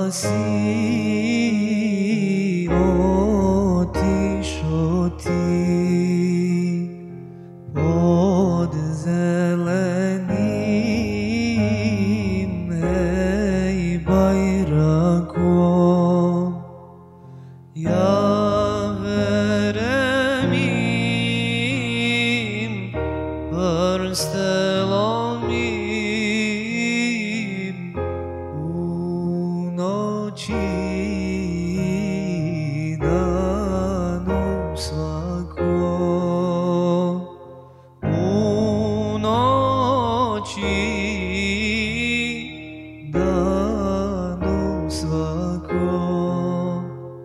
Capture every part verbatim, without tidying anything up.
si otišo ti pod zelenim hej bajrakom, ja veremim 𝗀ться𝗹𝗶𝗀𝗃 u noći danu svakom, u noći danu svakom.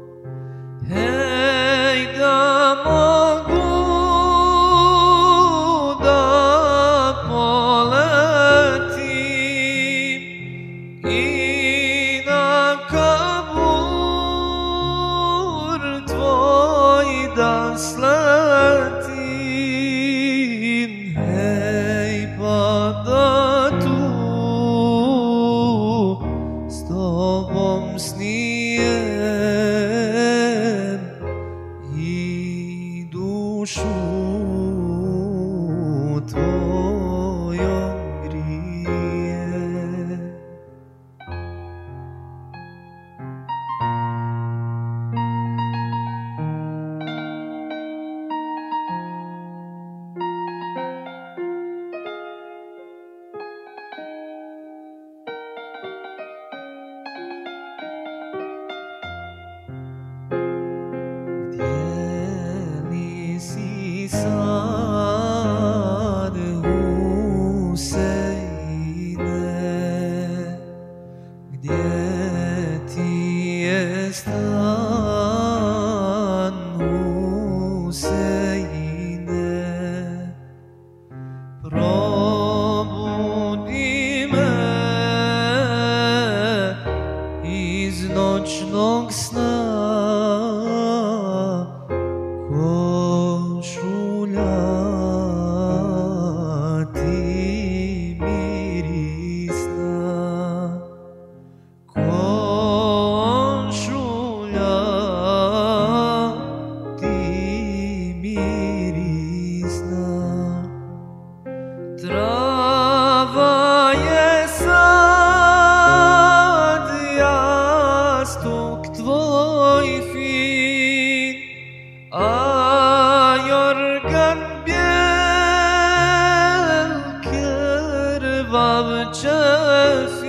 Hej, da mogu da poletim i na kabur tvoj da sletim, hej, pa da tu s tobom snijem i dušu tvojom grijem. Gdje li si sad, Huseine? Gdje ti je stan, Huseine? Probudi me iz noćnog sna, košulja ti mirisna, košulja ti mirisna. Trava je sad, jastuk tvoj fin, a jorgan bjel krvav će